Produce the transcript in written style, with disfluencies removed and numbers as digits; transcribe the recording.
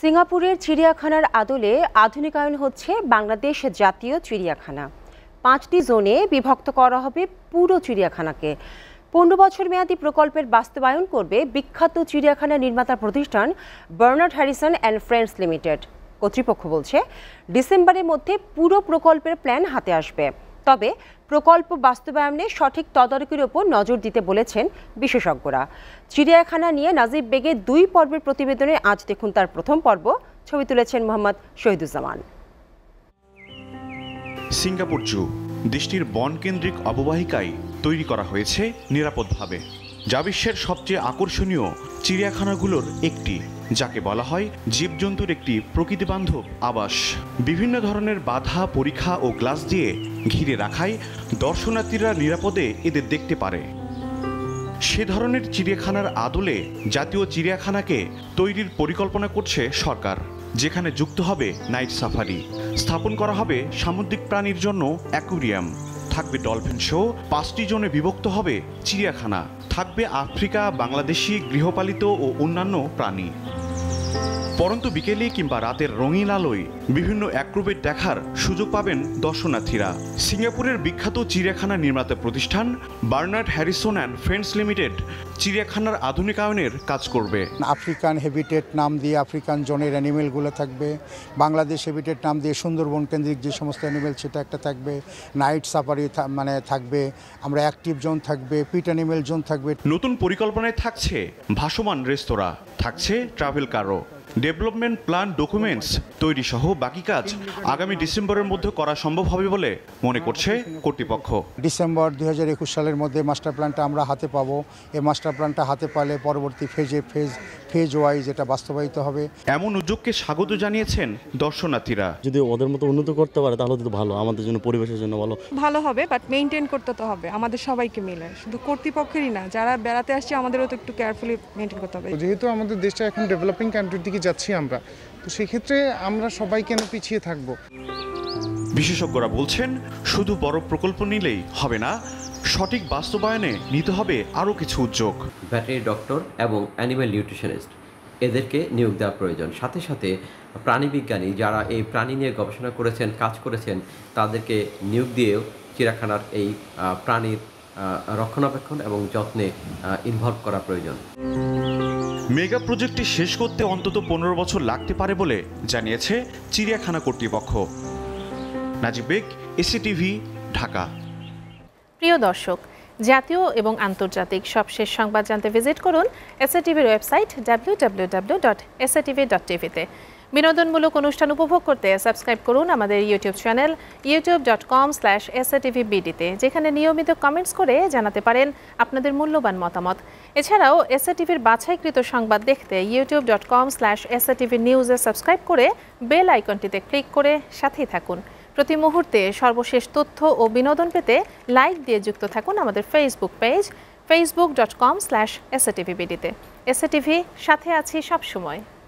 সিঙ্গাপুরের চিড়িয়াখানার আদলে আধুনিকায়ন হচ্ছে বাংলাদেশ জাতীয় চিড়িয়াখানা। 5টি জোনে বিভক্ত করা হবে পুরো চিড়িয়াখানাকে। 15 বছর মেয়াদী প্রকল্পের বাস্তবায়ন করবে বিখ্যাত চিড়িয়াখানা নির্মাতা প্রতিষ্ঠান Bernard Harrison and Friends Limited. কর্তৃপক্ষ বলছে ডিসেম্বরের মধ্যে পুরো প্রকল্পের প্ল্যান হাতে আসবে। তবে প্রকল্প বাস্তবায়নে সঠিক তদারকির ওপর নজর দিতে বলেছেন বিশেষজ্ঞরা। চিড়িয়াখানা নিয়ে নাজিব বেগের 2 পর্বের প্রতিবেদনে আজ দেখুন তার প্রথম পর্ব। ছবি তুলেছেন মোহাম্মদ শহীদুজ্জামান। সিঙ্গাপুর জু দেশটির বনকেন্দ্রিক অববাহিকায় তৈরি করা হয়েছে নিরাপদভাবে, যা বিশ্বের সবচেয়ে আকর্ষণীয় চিড়িয়াখানাগুলোর একটি, যাকে বলা হয় জীবজন্তুর একটি প্রকৃতিবান্ধব আবাস। বিভিন্ন ধরনের বাধা, পরীক্ষা ও গ্লাস দিয়ে ঘিরে রাখায় দর্শনার্থীরা নিরাপদে এদের দেখতে পারে। সে ধরনের চিড়িয়াখানার আদলে জাতীয় চিড়িয়াখানাকে তৈরির পরিকল্পনা করছে সরকার, যেখানে যুক্ত হবে নাইট সাফারি, স্থাপন করা হবে সামুদ্রিক প্রাণীর জন্য অ্যাকুরিয়াম, থাকবে ডলফিন শো, 5টি জোনে বিভক্ত হবে চিড়িয়াখানা, থাকবে আফ্রিকা, বাংলাদেশি, গৃহপালিত ও অন্যান্য প্রাণী। পরন্তু বিকেলে কিংবা রাতের রঙিন আলোয় বিভিন্ন অ্যাক্রোবেট দেখার সুযোগ পাবেন দর্শনার্থীরা। সিঙ্গাপুরের বিখ্যাত চিড়িয়াখানা নির্মাতা প্রতিষ্ঠান Bernard Harrison and Friends Limited চিড়িয়াখানার আধুনিকায়নের কাজ করবে। আফ্রিকান হেবিটেট নাম দিয়ে আফ্রিকান জোনের অ্যানিমেলগুলো থাকবে, বাংলাদেশ হেবিটেট নাম দিয়ে সুন্দরবন কেন্দ্রিক যে সমস্ত অ্যানিমেল সেটা একটা থাকবে, নাইট সাফারি থাকবে, আমরা অ্যাক্টিভ জোন থাকবে, পিট অ্যানিমেল জোন থাকবে। নতুন পরিকল্পনায় থাকছে ভাসমান রেস্তোরাঁ, থাকছে ট্রাভেল কারও, ডেভেলপমেন্ট প্ল্যান, ডকুমেন্টস তৈরি সহ বাকি কাজ আগামী ডিসেম্বরের মধ্যে করা সম্ভব হবে বলে মনে করছে কর্তৃপক্ষ। ডিসেম্বর 2021 সালের মধ্যে মাস্টার প্ল্যানটা আমরা হাতে পাবো। এই মাস্টার প্ল্যানটা হাতে পালে পরবর্তী ফেজ ওয়াইজ এটা বাস্তবায়িত হবে। এমন উদ্যোগকে স্বাগত জানিয়েছেন দর্শনার্থীরা। যদি ওদের মতো উন্নত করতে পারে তাহলে তো ভালো, আমাদের জন্য, পরিবেশের জন্য ভালো হবে, বাট মেইনটেইন করতে তো হবে আমাদের সবাইকে মিলে, শুধু কর্তৃপক্ষেরই না, যারা বেড়াতে আসছে আমাদেরও তো একটু কেয়ারফুলি মেইনটেইন করতে হবে। যেহেতু আমাদের দেশটা এখন ডেভেলপিং কান্ট্রির দিকে যাচ্ছি আমরা, তো সেক্ষেত্রে আমরা সবাই কেন পিছিয়ে থাকব। বিশেষজ্ঞরা বলছেন শুধু বড় প্রকল্প নিলেই হবে না, সঠিক বাস্তবায়নে নিতে হবে আরও কিছু উদ্যোগ। ভেটেরিনারি ডক্টর এবং অ্যানিম্যাল নিউট্রিশনিস্ট এদেরকে নিয়োগ দেওয়া প্রয়োজন। সাথে সাথে প্রাণীবিজ্ঞানী যারা এই প্রাণী নিয়ে গবেষণা করেছেন, কাজ করেছেন, তাদেরকে নিয়োগ দিয়েও চিড়িয়াখানার এই প্রাণীর রক্ষণাবেক্ষণ এবং যত্নে ইনভলভ করা প্রয়োজন। মেগা প্রজেক্টটি শেষ করতে অন্তত 15 বছর লাগতে পারে বলে জানিয়েছে চিড়িয়াখানা কর্তৃপক্ষ। নাজিব বেগ, SATV, ঢাকা। প্রিয় দর্শক, জাতীয় এবং আন্তর্জাতিক সবশেষ সংবাদ জানতে ভিজিট করুন SATVর ওয়েবসাইট www.satv.tv-তে। বিনোদনমূলক অনুষ্ঠান উপভোগ করতে সাবস্ক্রাইব করুন আমাদের ইউটিউব চ্যানেল youtube.com/SATVBD-তে, যেখানে নিয়মিত কমেন্টস করে জানাতে পারেন আপনাদের মূল্যবান মতামত। এছাড়াও SATVর বাছাইকৃত সংবাদ দেখতে youtube.com/SATVnews-এ সাবস্ক্রাইব করে বেল আইকনটিতে ক্লিক করে সাথেই থাকুন। প্রতি মুহূর্তে সর্বশেষ তথ্য ও বিনোদন পেতে লাইক দিয়ে যুক্ত থাকুন আমাদের ফেসবুক পেজ facebook.com/SATVBD-তে। SATV, সাথে আছি সবসময়।